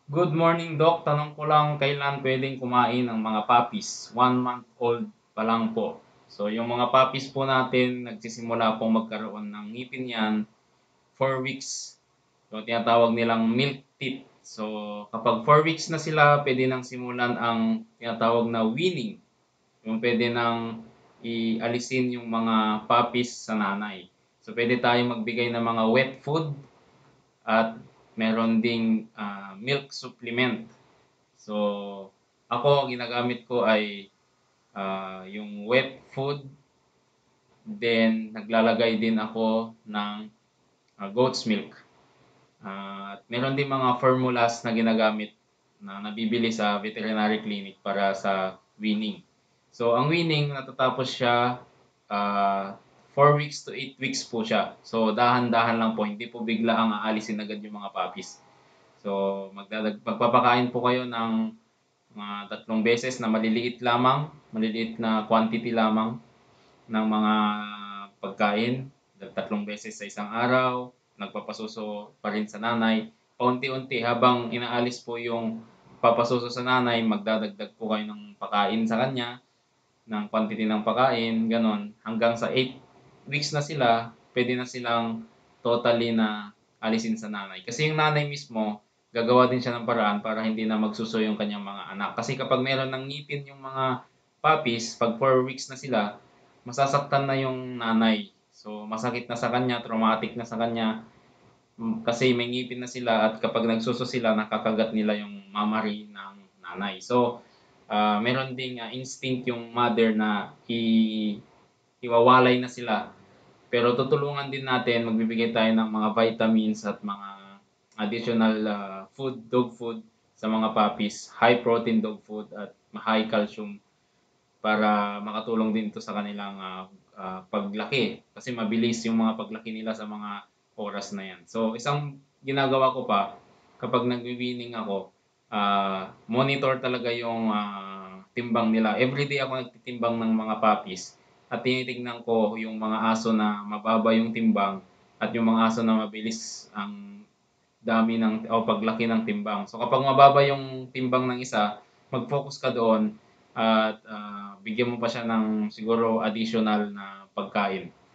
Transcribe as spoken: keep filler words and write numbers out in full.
Good morning, Doc. Tanong ko lang, kailan pwedeng kumain ang mga puppies? One month old pa lang po. So, yung mga puppies po natin, nagsisimula pong magkaroon ng ngipin yan, four weeks. So, tinatawag nilang milk teeth. So, kapag four weeks na sila, pwede nang simulan ang tinatawag na weaning. Yung pwede nang ialisin yung mga puppies sa nanay. So, pwede tayong magbigay ng mga wet food at meron ding ah, milk supplement. So, ako, ginagamit ko ay ah, yung wet food, then naglalagay din ako ng ah, goat's milk. Ah, at meron din mga formulas na ginagamit na nabibili sa veterinary clinic para sa weaning. So, ang weaning, natatapos siya ah, four weeks to eight weeks po siya. So, dahan-dahan lang po, hindi po bigla ang aalisin agad yung mga puppies. So, magdadag magpapakain po kayo ng mga tatlong beses na maliliit lamang, maliliit na quantity lamang ng mga pagkain, tatlong beses sa isang araw, nagpapasuso pa rin sa nanay. Paunti-unti habang inaalis po yung papasuso sa nanay, magdadagdag po kayo ng pakain sa kanya, ng quantity ng pakain, gano'n. Hanggang sa eight weeks na sila, pwede na silang totally na alisin sa nanay. Kasi yung nanay mismo, gagawa din siya ng paraan para hindi na magsuso yung kanyang mga anak. Kasi kapag meron ng ngipin yung mga puppies, pag four weeks na sila, masasaktan na yung nanay. So, masakit na sa kanya, traumatic na sa kanya, mm, kasi may ngipin na sila at kapag nagsuso sila, nakakagat nila yung mammary ng nanay. So, ah, meron ding ah, instinct yung mother na i iwawalay na sila. Pero tutulungan din natin, magbibigay tayo ng mga vitamins at mga additional ah, food, dog food sa mga puppies, high protein dog food at high calcium para makatulong din ito sa kanilang ah, ah, paglaki. Kasi mabilis yung mga paglaki nila sa mga oras na yan. So, isang ginagawa ko pa, kapag nagwi-weaning ako, ah, monitor talaga yung ah, timbang nila. Everyday ako nagtitimbang ng mga puppies at tinitignan ko yung mga aso na mababa yung timbang at yung mga aso na mabilis ang dami ng o paglaki ng timbang. So kapag mababa yung timbang ng isa, mag-focus ka doon at ah, bigyan mo pa siya ng siguro additional na pagkain.